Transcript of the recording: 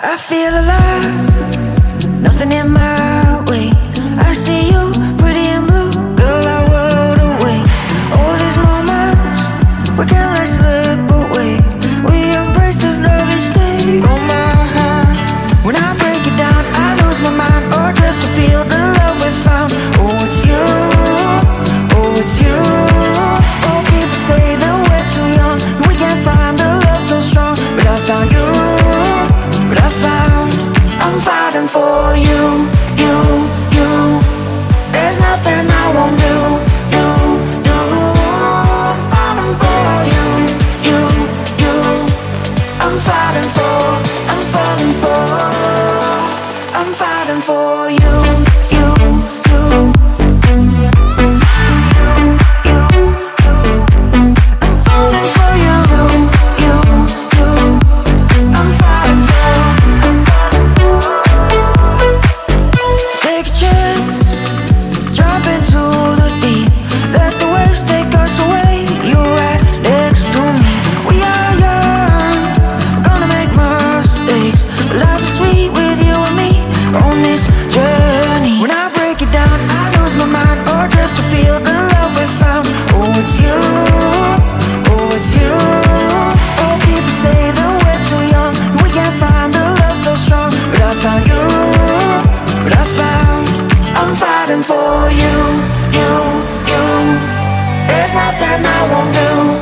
I feel alive, nothing in my way. I see you, pretty and blue, girl, our world awaits. All these moments, we can't let slip away. We embrace this love each day. Oh my heart, when I break it down, I lose my mind. Or just to feel the love we found. Oh, it's you, oh, it's you. Oh, people say that we're too young, we can't find a love so strong. But I found you, but I found, I'm fighting for you, you, you. There's nothing I won't do, do, do. I'm fighting for you, you, you. I'm fighting for, I'm fighting for, I'm fighting for you, you, you. I'm falling for you, you, you. I'm fighting for, I'm fighting for. Take a chance, jump into the deep. Let the waves take us away. You're right next to me. We are young, we're gonna make mistakes, but life is sweet with you and me on this journey. When I break it down, I lose my mind. Or just to feel the love we found. Oh, it's you, oh, it's you. Oh, people say that we're too young, we can't find a love so strong. But I found you, but I found, I'm fighting for you, you, you. There's nothing I won't do.